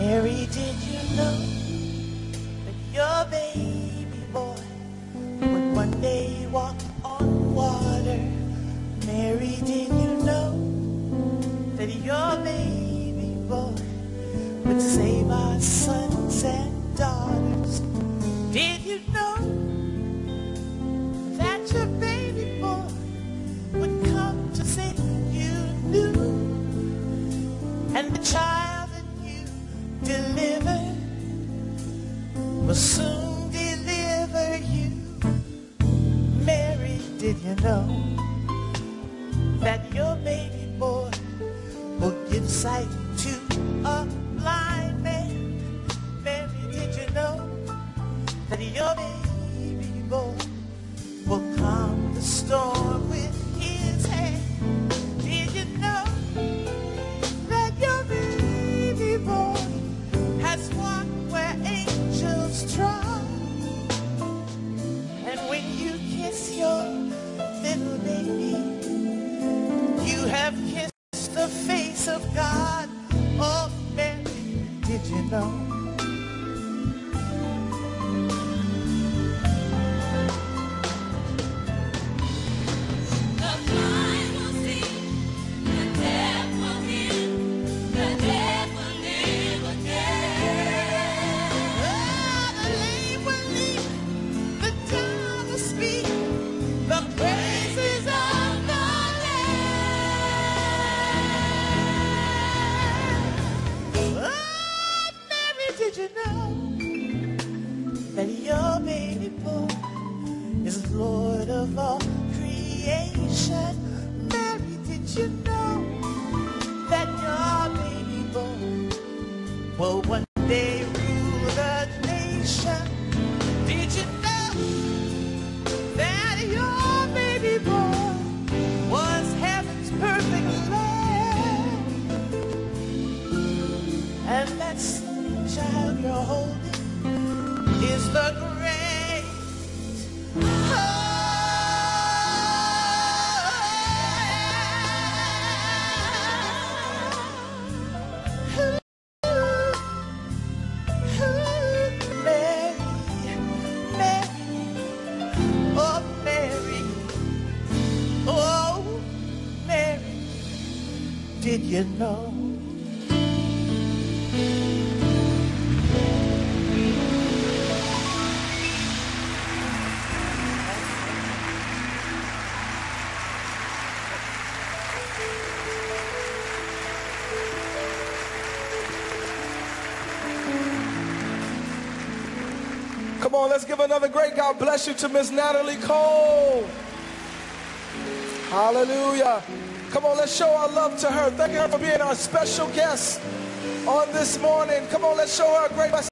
Mary, did you know that your baby boy would one day walk on water? Mary, did you know that your baby boy would save our sons and daughters? Did you know that your baby boy would come to say you knew? And the child that you delivered will soon deliver you. Mary, did you know that your baby boy will give sight to a blind man? Mary, did you know that your baby boy will calm the storm with his hand? Did you know that your baby boy has walked where angels trod? And when you kiss your little baby, you have kissed the face of God. Oh, Mary, did you know? Did you know that your baby boy is Lord of all creation? Mary, did you know that your baby boy will one day rule the nation? Did you know that your baby boy was heaven's perfect lamb? And that's child you're holding is the great Mary, oh Mary, oh Mary, did you know? Come on, let's give another great God bless you to Miss Natalie Cole. Hallelujah. Come on, let's show our love to her. Thank her for being our special guest on this morning. Come on, let's show her a great blessing.